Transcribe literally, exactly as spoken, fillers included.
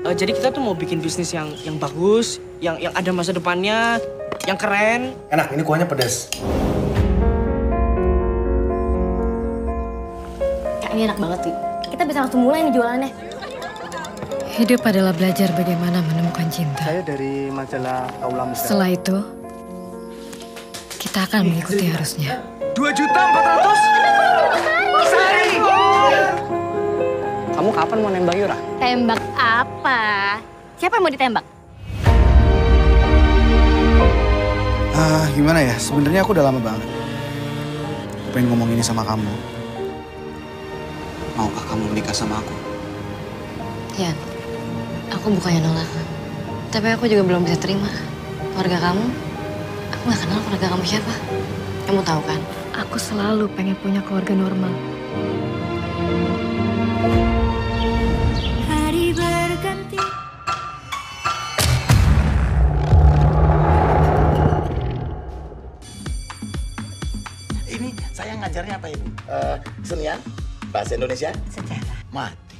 Uh, jadi kita tuh mau bikin bisnis yang yang bagus, yang yang ada masa depannya, yang keren. Enak, ini kuahnya pedas. Kak, ini enak banget sih. Kita bisa langsung mulai nih jualannya. Hidup adalah belajar bagaimana menemukan cinta. Saya dari majalah Kaula Muda. Setelah itu, kita akan mengikuti arusnya. Dua juta empat ratus? Sehari! Kamu kapan mau nembak Yura? Tembak apa? Siapa yang mau ditembak? Ah, gimana ya? Sebenarnya aku udah lama banget pengen ngomong ini sama kamu. Maukah kamu menikah sama aku? Ya, aku bukannya nolak. Tapi aku juga belum bisa terima. Keluarga kamu, aku gak kenal keluarga kamu siapa. Kamu tahu kan? Aku selalu pengen punya keluarga normal. Hari berganti. Ini saya ngajarnya apa, Ibu? Uh, kesenian? Bahasa Indonesia? Sejarah. Mati.